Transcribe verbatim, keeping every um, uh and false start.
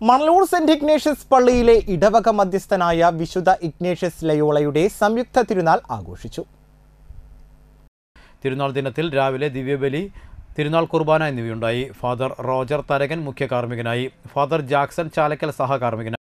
Manalur saint Ignatius പള്ളിയിലെ ഇടവക മധ്യസ്ഥനായ വിശുദ്ധ ഇഗ്നേഷ്യസ് ലയോളയുടെ സംയുക്ത തിരുനാൾ ആഘോഷിച്ചു. തിരുനാൾ ദിനത്തിൽ രാവിലെ ദിവ്യബലി, തിരുനാൾ കുർബാന എന്നിവയുണ്ടായി. ഫാദർ റോജർ തരകൻ മുഖ്യ കാർമ്മികനായി. Father Jackson Chalakkal സഹകാർമ്മികനായി.